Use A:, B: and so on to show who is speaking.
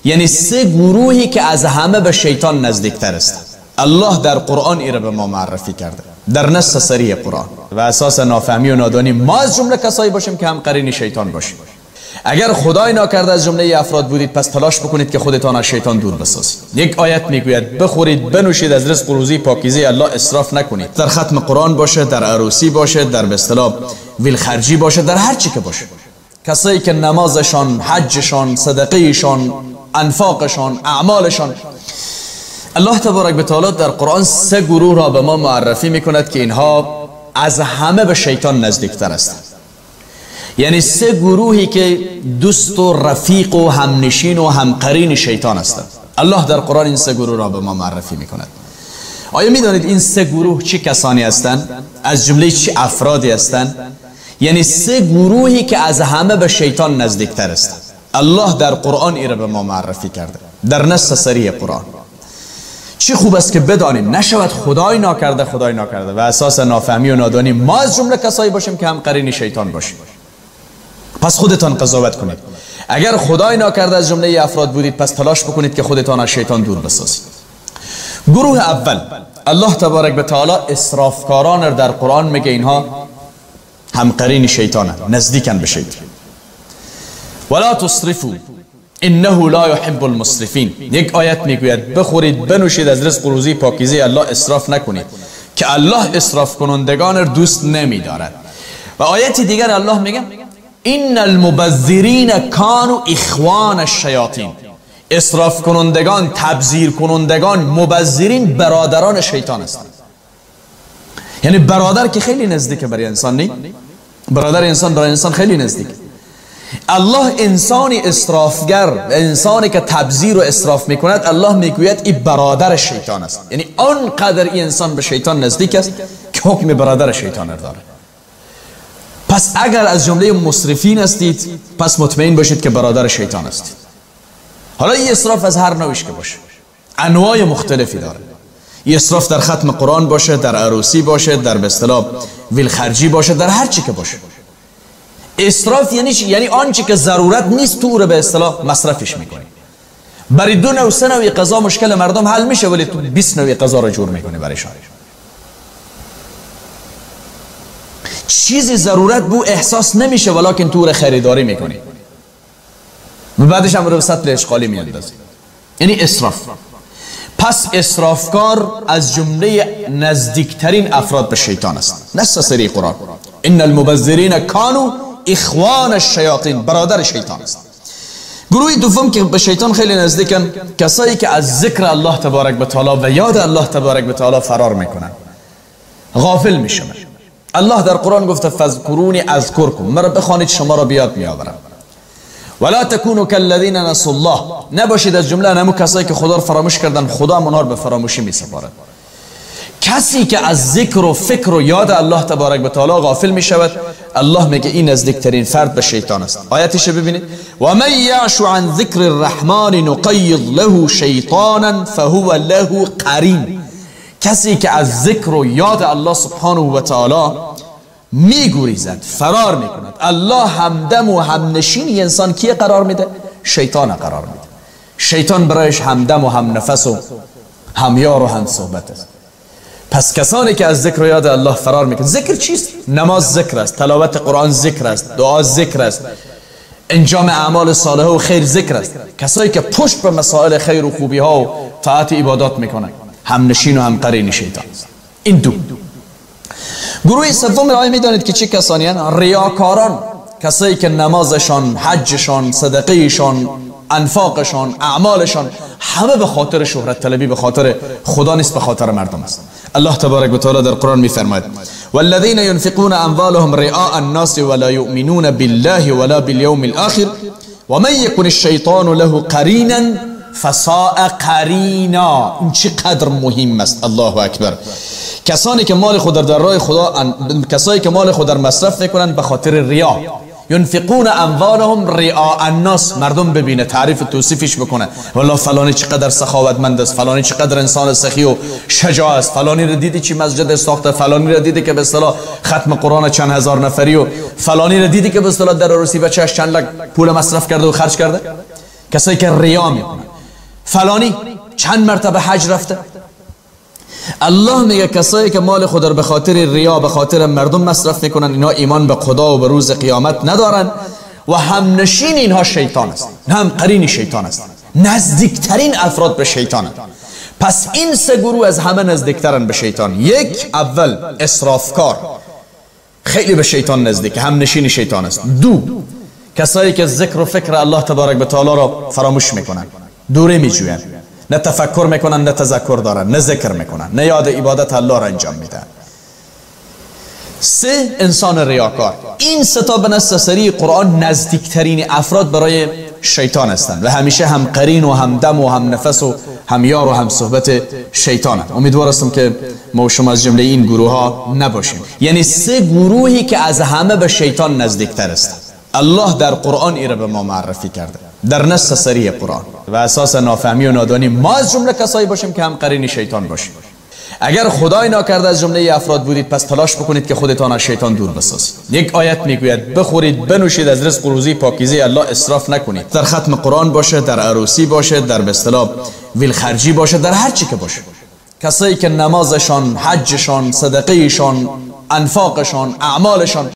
A: یعنی سه گروهی که از همه به شیطان نزدیکتر است. الله در قرآن ایره به ما معرفی کرده در نص صریح قرآن و اساس نافهمی و نادانی ما از جمله کسایی باشیم که هم قرین شیطان باشیم. اگر خدای ناکرده از جمله افراد بودید پس تلاش بکنید که خودتان از شیطان دور بسازید. یک آیت میگوید بخورید بنوشید از رزق و روزی پاکیزه الله اسراف نکنید. در ختم قرآن باشه، در عروسی باشه، در به اصطلاح ویل خرجی باشه، در هر چی که باشه. کسایی که نمازشان، حجشان، صدقهشان، انفاقشان، اعمالشان، الله تبارک و تعالی در قرآن سه گروه را به ما معرفی میکند که اینها از همه به شیطان نزدیکتر هستند. یعنی سه گروهی که دوست و رفیق و همنشین و همقرین شیطان هستند. الله در قرآن این سه گروه را به ما معرفی میکند. آیا میدانید این سه گروه چه کسانی هستند؟ از جمله چه افرادی هستند؟ یعنی سه گروهی که از همه به شیطان نزدیکتر هستند. الله در قرآن این را به ما معرفی کرده در نص صریح قرآن. چه خوب است که بدانیم نشود خدای ناکرده و اساس نافهمی و نادانی ما از جمله کسایی باشیم که هم قرین شیطان باشیم. پس خودتان قضاوت کنید. اگر خدای ناکرده از جمله افراد بودید پس تلاش بکنید که خودتان از شیطان دور بسازید. گروه اول الله تبارک و تعالی اسرافکاران در قرآن میگه اینها هم قرین شیطانند، نزدیکن به شیطان. ولا تصرفوا انه لا يحب المسرفین. یک آیت میگوید بخورید بنوشید از رزق و روزی پاکیزه الله اسراف نکنید که الله اسراف کنندگان را دوست نمیدارد. و آیت دیگر الله میگه ان المبذرین کانوا اخوان الشیاطین. اسراف کنندگان، تبذیر کنندگان، مبذرین برادران شیطان هستند. یعنی برادر که خیلی نزدیکه برای انسان، نه؟ برادر انسان برای انسان خیلی نزدیک. الله انسانی اسرافگر، انسانی که تبذیر و اسراف میکند، الله میگوید این برادر شیطان است. یعنی آنقدر این انسان به شیطان نزدیک است که حکم برادر شیطان را داره. پس اگر از جمله مسرفین هستید پس مطمئن باشید که برادر شیطان هستید. حالا این اسراف از هر نوعش که باشه، انواع مختلفی داره. این اسراف در ختم قرآن باشه، در عروسی باشه، در به اصطلاح ویل خرجی باشه، در هر چی که باشه. اسراف یعنی چی؟ یعنی آنچه که ضرورت نیست تو رو به اصطلاح مصرفش میکنی. برای 2 نوع 3 نوع غذا مشکل مردم حل میشه ولی تو 20 نوع غذا رو جور میکنی برایشان. چیزی ضرورت بو احساس نمیشه ولکن تو رو خریداری میکنی و بعدش هم رو به سطل اشغالی میاندازی. یعنی اسراف. پس اسرافکار از جمله نزدیکترین افراد به شیطان است. نص صریح قرآن ان المبذرین کانوا اخوان الشیاطین، برادر شیطان است. گروه دوم که به شیطان خیلی نزدیکن کسایی که از ذکر الله تبارک و تعالی و یاد الله تبارک و تعالی فرار میکنن، غافل میشن. الله در قرآن گفته فذکرونی اذکرکم، مرا بخوانید شما را بیاد میآورم. ولا تکونوا کالذین نسوا الله، نباشید از جمله همون کسایی که خدا را فراموش کردن خدا هم اونها را به فراموشی میسپارد. کسی که از ذکر و فکر و یاد الله تبارک و تعالی غافل می شود، الله میگه این نزدیکترین فرد به شیطان است. آیتش ببینید و من یعش عن ذکر الرحمن نقید له شیطانا فهو له قرین. کسی که از ذکر و یاد الله سبحانه و تعالی میگریزد، فرار میکند، الله همدم و همنشین انسان کیه قرار میده؟ شیطان قرار میده. شیطان برایش همدم و هم نفس و همیار و هم صحبت است. پس کسانی که از ذکر و یاد الله فرار میکنند، ذکر چیست؟ نماز ذکر است، تلاوت قرآن ذکر است، دعا ذکر است، انجام اعمال صالحه و خیر ذکر است. کسایی که پشت به مسائل خیر و خوبی ها و طاعت عبادات میکنند هم نشین و هم قرین شیطان است. این دو. گروه سوم را میدانید که چه کسانی هستند؟ ریاکاران، کسایی که نمازشان، حجشان، صدقهشان، انفاقشان، اعمالشان همه به خاطر شهرت طلبی، به خاطر خدا نیست، به خاطر مردم است. الله تبارک و تعالی در قرآن میفرماید والذین ينفقون اموالهم رئاء الناس ولا يؤمنون بالله ولا باليوم الاخر ومن يكن الشيطان له قرینا فساء قرینا. این چقدر مهم است. الله اکبر. کسانی که مال خود در راه خدا، کسایی که مال خود در مصرف میکنند به خاطر ریا، ينفقون اموالهم رئاء الناس، مردم ببینه، تعریف توصیفش بکنه، والله فلانی چقدر سخاوتمند است، فلانی چقدر انسان سخی و شجاع است، فلانی را دیدی چی مسجد ساخته، فلانی را دیدی که به اصطلاح ختم قرآن چند هزار نفری و فلانی را دیدی که به اصطلاح در عروسی بچه‌اش چند لک پول مصرف کرده و خرج کرده. کسایی که ریا میکنن. فلانی چند مرتبه حج رفته. الله میگه کسایی که مال خود رو به خاطر ریا، به خاطر مردم مصرف میکنن، اینا ایمان به خدا و به روز قیامت ندارن و هم نشین اینها شیطان است، هم قرین شیطان است، نزدیکترین افراد به شیطان است. پس این سه گروه از همه نزدیکترن به شیطان. یک، اول اسرافکار، خیلی به شیطان نزدیک، هم نشین شیطان است. دو، کسایی که ذکر و فکر الله تبارک و تعالی را فراموش میکنن، دوره میجوین، نه تفکر میکنن، نه تذکر دارن، نه ذکر میکنن، نه یاد عبادت الله را انجام میدن. سه، انسان ریاکار. این سه تا به نص صریح قرآن نزدیکترین افراد برای شیطان هستند و همیشه هم قرین و هم دم و هم نفس و هم یار و هم صحبت شیطان هستند. امیدوار هستم که ما و شما از جمله این گروه ها نباشیم. یعنی سه گروهی که از همه به شیطان نزدیکتر است. الله در قرآن ایره به ما معرفی کرده، در نص صریح قرآن، و اساس نافهمی و نادانی ما از جمله کسایی باشیم که هم قرین شیطان باشیم. اگر خدای ناکرده از جمله افراد بودید، پس تلاش بکنید که خودتان از شیطان دور بسازید. یک آیت میگوید بخورید بنوشید، از رزق و روزی پاکیزه الله اسراف نکنید. در ختم قرآن باشه، در عروسی باشه، در به اصطلاح ویل خرجی باشه، در هر چی که باشه. کسایی که نمازشان، حجشان، صدقهشان، انفاقشان، اعمالشان